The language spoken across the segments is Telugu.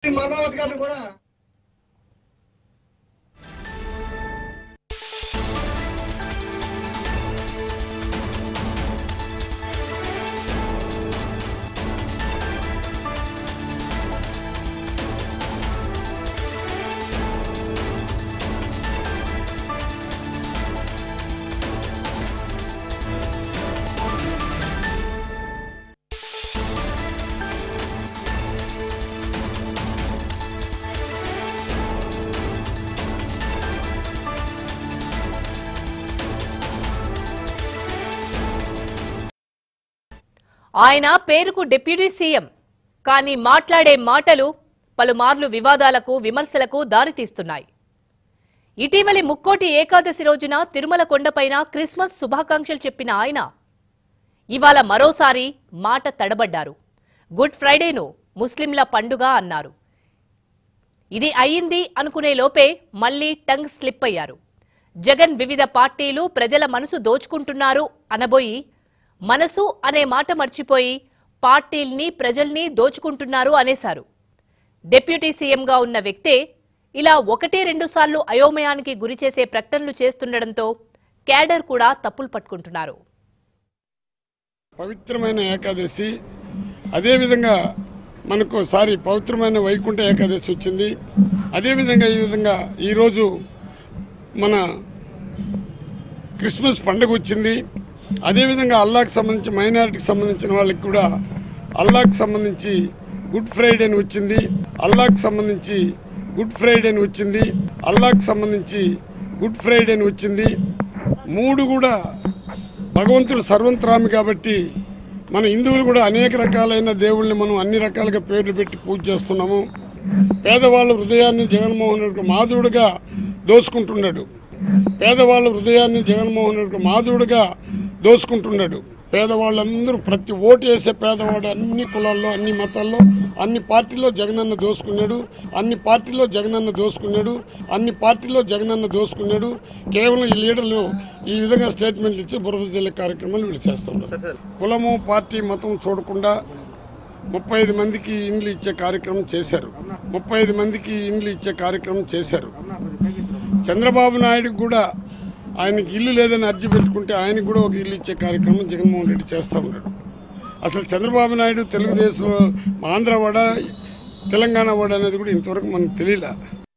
మర్మావతి గారిని కూడా ఆయన పేరుకు డిప్యూటీ సీఎం కానీ మాట్లాడే మాటలు పలుమార్లు వివాదాలకు విమర్శలకు దారితీస్తున్నాయి. ఇటీవలి ముక్కోటి ఏకాదశి రోజున తిరుమల కొండపైన క్రిస్మస్ శుభాకాంక్షలు చెప్పిన ఆయన ఇవాళ మరోసారి మాట తడబడ్డారు. గుడ్ ఫ్రైడేను ముస్లింల పండుగ అన్నారు. ఇది అయ్యింది అనుకునే లోపే మళ్లీ టంగ్ స్లిప్ అయ్యారు. జగన్ వివిధ పార్టీలు ప్రజల మనసు దోచుకుంటున్నారు అనబోయి మనసు అనే మాట మర్చిపోయి పార్టీల్ని ప్రజల్ని దోచుకుంటున్నారు అనేశారు. డిప్యూటీ సీఎంగా ఉన్న వ్యక్తే ఇలా ఒకటి రెండు సార్లు అయోమయానికి గురిచేసే ప్రకటనలు చేస్తుండటంతో క్యాడర్ కూడా తప్పులు పట్టుకుంటున్నారు. పవిత్రమైన ఏకాదశి, అదేవిధంగా మనకు పవిత్రమైన వైకుంఠ ఏకాదశి వచ్చింది. అదేవిధంగా ఈరోజు మన క్రిస్మస్ పండుగ వచ్చింది. అదేవిధంగా అల్లాహ్కి సంబంధించి మైనారిటీకి సంబంధించిన వాళ్ళకి కూడా అల్లాహ్కి సంబంధించి గుడ్ ఫ్రైడే అని వచ్చింది. అల్లాహ్కి సంబంధించి గుడ్ ఫ్రైడే అని వచ్చింది. అల్లాహ్కి సంబంధించి గుడ్ ఫ్రైడే అని వచ్చింది. మూడు కూడా భగవంతుడు సర్వంతరామి కాబట్టి మన హిందువులు కూడా అనేక రకాలైన దేవుళ్ళని మనం అన్ని రకాలుగా పేర్లు పెట్టి పూజ చేస్తున్నాము. పేదవాళ్ళ హృదయాన్ని జగన్మోహన్ రెడ్డి మాధవుడిగా దోచుకుంటున్నాడు. పేదవాళ్ళ హృదయాన్ని జగన్మోహన్ రెడ్డి మాధవుడిగా దోచుకుంటున్నాడు. పేదవాళ్ళందరూ ప్రతి ఓటు వేసే పేదవాడు అన్ని కులాల్లో, అన్ని మతాల్లో, అన్ని పార్టీల్లో జగనన్న దోచుకున్నాడు. అన్ని పార్టీల్లో జగనన్న దోచుకున్నాడు. అన్ని పార్టీల్లో జగనన్న దోచుకున్నాడు. కేవలం ఈ లీడర్లు ఈ విధంగా స్టేట్మెంట్లు ఇచ్చి బురద జల్లే కార్యక్రమాలు వీళ్ళు చేస్తున్నారు. కులము పార్టీ మతం చూడకుండా 35 మందికి ఇండ్లు ఇచ్చే కార్యక్రమం చేశారు. 35 మందికి ఇండ్లు ఇచ్చే కార్యక్రమం చేశారు. చంద్రబాబు నాయుడుకి కూడా ఆయనకి ఇల్లు లేదని అర్జీ పెట్టుకుంటే ఆయనకు కూడా ఒక ఇల్లు ఇచ్చే కార్యక్రమం జగన్మోహన్ రెడ్డి చేస్తూ ఉన్నాడు. అసలు చంద్రబాబు నాయుడు తెలుగుదేశం ఆంధ్ర వాడ తెలంగాణ వాడ అనేది కూడా ఇంతవరకు మనకు తెలియలే.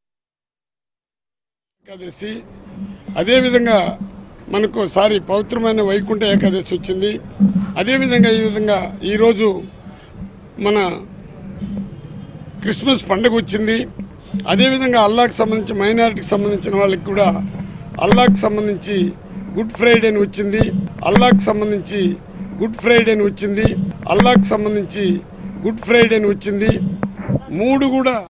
ఏకాదశి, అదేవిధంగా మనకు పవిత్రమైన వైకుంఠ ఏకాదశి వచ్చింది. అదేవిధంగా ఈరోజు మన క్రిస్మస్ పండుగ వచ్చింది. అదేవిధంగా అల్లాహ్కి సంబంధించి మైనారిటీకి సంబంధించిన వాళ్ళకి కూడా అల్లాహ్కి సంబంధించి గుడ్ ఫ్రైడే అని వచ్చింది. అల్లాహ్కి సంబంధించి గుడ్ ఫ్రైడే అని వచ్చింది. అల్లాహ్కి సంబంధించి గుడ్ ఫ్రైడే అని వచ్చింది. మూడు కూడా